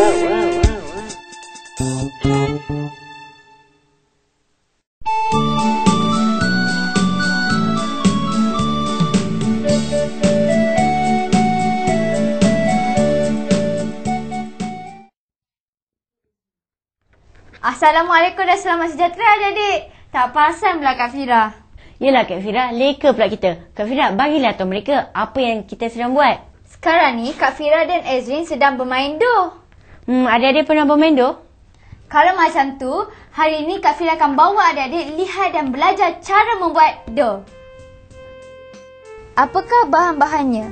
Assalamualaikum dan selamat sejahtera adik-adik. Tak perasan pula Kak Fira. Yelah Kak Fira, leka pula kita. Kak Fira, bagilah tahu mereka apa yang kita sedang buat. Sekarang ni Kak Fira dan Ezrin sedang bermain do. Adik-adik pernah bermain do? Kalau macam tu, hari ni Kak Fira akan bawa adik-adik lihat dan belajar cara membuat do. Apakah bahan-bahannya?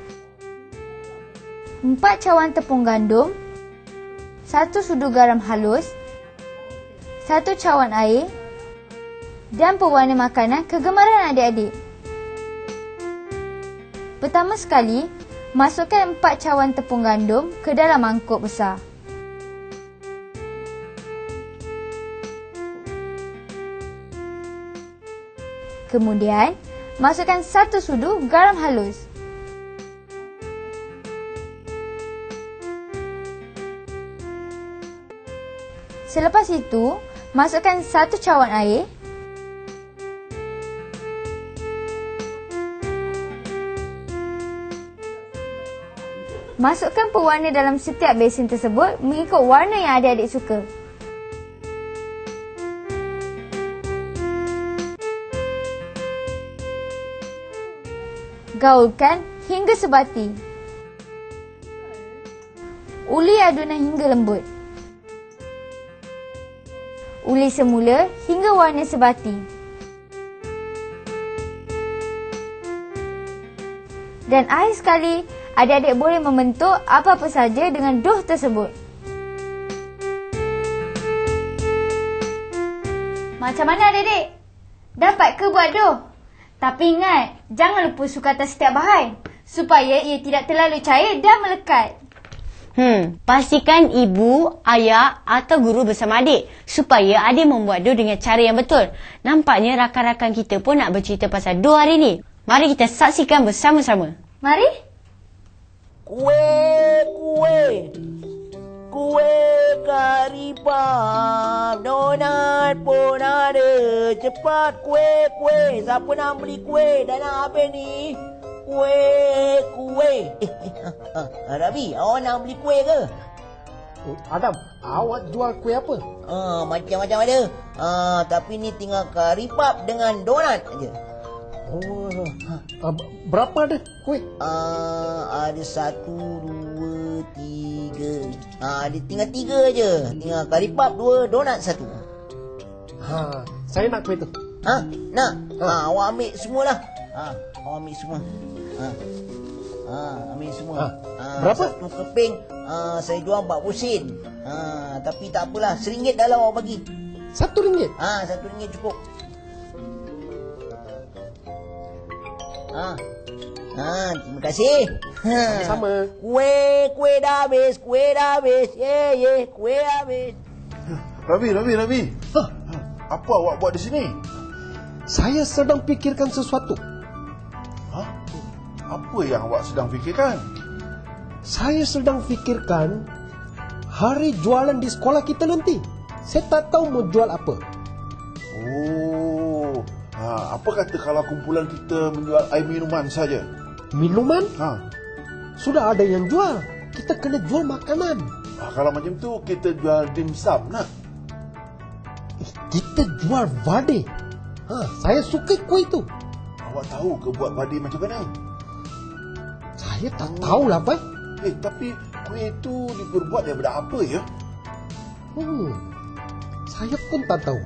4 cawan tepung gandum, 1 sudu garam halus, 1 cawan air dan pewarna makanan kegemaran adik-adik. Pertama sekali, masukkan 4 cawan tepung gandum ke dalam mangkuk besar. Kemudian, masukkan 1 sudu garam halus. Selepas itu, masukkan 1 cawan air. Masukkan pewarna dalam setiap besen tersebut mengikut warna yang adik-adik suka. Gaulkan hingga sebati. Uli adunan hingga lembut. Uli semula hingga warna sebati. Dan akhir sekali, adik-adik boleh membentuk apa-apa saja dengan dough tersebut. Macam mana adik-adik? Dapat ke buat dough? Tapi ingat, jangan lupa sukatan setiap bahan supaya ia tidak terlalu cair dan melekat. Pastikan ibu, ayah atau guru bersama adik supaya adik membuat dough dengan cara yang betul. Nampaknya rakan-rakan kita pun nak bercerita pasal dough hari ni. Mari kita saksikan bersama-sama. Mari. Kuih karipap, donat pun ada. Cepat kuih. Siapa nak beli kuih? Dah nak habis ni. Kuih. Rabi, awak nak beli kuih ke? Adam, awak jual kuih apa? Macam-macam ada. Tapi ni tinggal karipap dengan donat aja. Berapa ada kuih? Ada 1, 2, 3. Ada tinggal 3 aja. Tinggal karipap 2, donat 1. Saya nak kuih tu. Nak? Awak ambil semualah. Awak ambil semua. Ambil semua. Berapa? 1 keping saya jual 40 sen. Tapi tak apalah, RM1 dah lah awak bagi. RM1? RM1 cukup. Terima kasih. Sama. Kuih dah habis. Kuih habis. Rabi. Apa awak buat di sini? Saya sedang fikirkan sesuatu. Apa yang awak sedang fikirkan? Saya sedang fikirkan hari jualan di sekolah kita nanti. Saya tak tahu mau jual apa. Apa kata kalau kumpulan kita menjual air minuman saja? Minuman? Sudah ada yang jual. Kita kena jual makanan. Kalau macam tu kita jual dimsum nak? Kita jual vade. Saya suka kuih tu. Awak tahu ke buat vade macam mana? Saya tak tahulah, Pak. Tapi kuih itu diperbuat daripada apa ya? Saya pun tak tahu.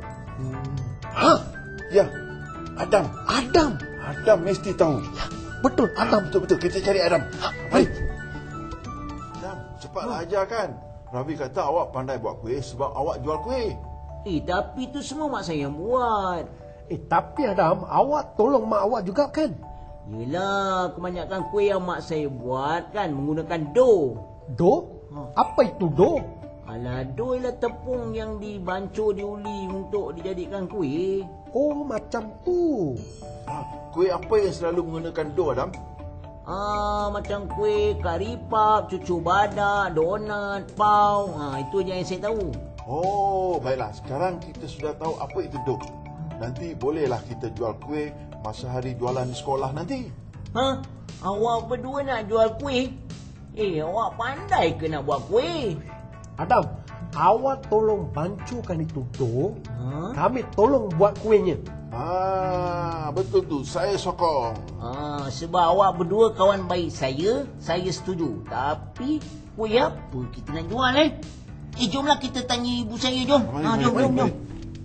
Ya, Adam. Adam mesti tahu. Ya, betul, Adam. Betul. Kita cari Adam. Mari. Adam, cepatlah ajarkan. Ravi kata awak pandai buat kuih sebab awak jual kuih. Tapi tu semua mak saya yang buat. Tapi Adam, awak tolong mak awak juga kan? Yelah, kebanyakan kuih yang mak saya buat kan menggunakan dough. Dough? Apa itu dough? Alah, dough ialah tepung yang dibancur diuli untuk dijadikan kuih. Oh, macam tu. Kuih apa yang selalu menggunakan dough, Adam? Macam kuih karipap, cucu badak, donat, pau. Itu je yang saya tahu. Oh, baiklah. Sekarang kita sudah tahu apa itu dough. Nanti bolehlah kita jual kuih masa hari jualan di sekolah nanti. Awak berdua nak jual kuih? Awak pandai ke nak buat kuih? Adam, awak tolong bancukan itu dough. Kami tolong buat kuihnya. Betul tu. Saya sokong. Sebab awak berdua kawan baik saya setuju. Tapi kuih apa kita nak jual jomlah kita tanya ibu saya, jom. Jom.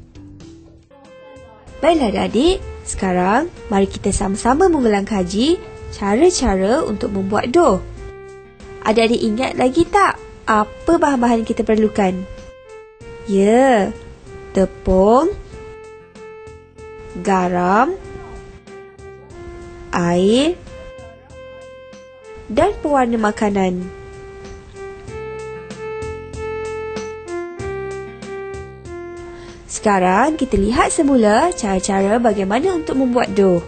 Baiklah adik-adik, sekarang mari kita sama-sama mengulang kaji cara-cara untuk membuat dough. Adik-adik ingat lagi tak apa bahan-bahan kita perlukan? Ya, tepung, garam, air dan pewarna makanan. Sekarang kita lihat semula cara-cara bagaimana untuk membuat dough.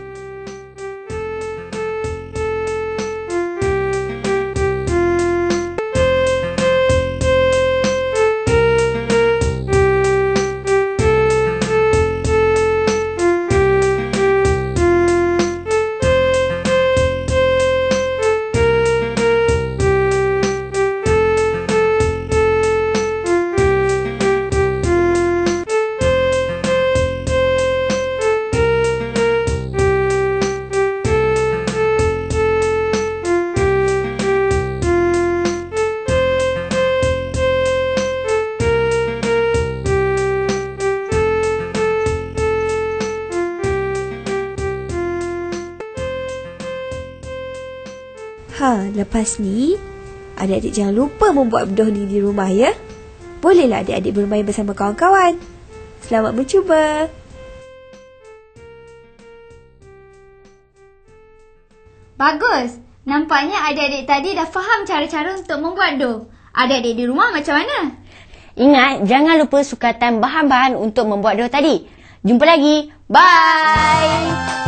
Lepas ni, adik-adik jangan lupa membuat dough ni di rumah ya. Bolehlah adik-adik bermain bersama kawan-kawan. Selamat mencuba. Bagus. Nampaknya adik-adik tadi dah faham cara-cara untuk membuat dough. Adik-adik di rumah macam mana? Ingat, jangan lupa sukatan bahan-bahan untuk membuat dough tadi. Jumpa lagi. Bye!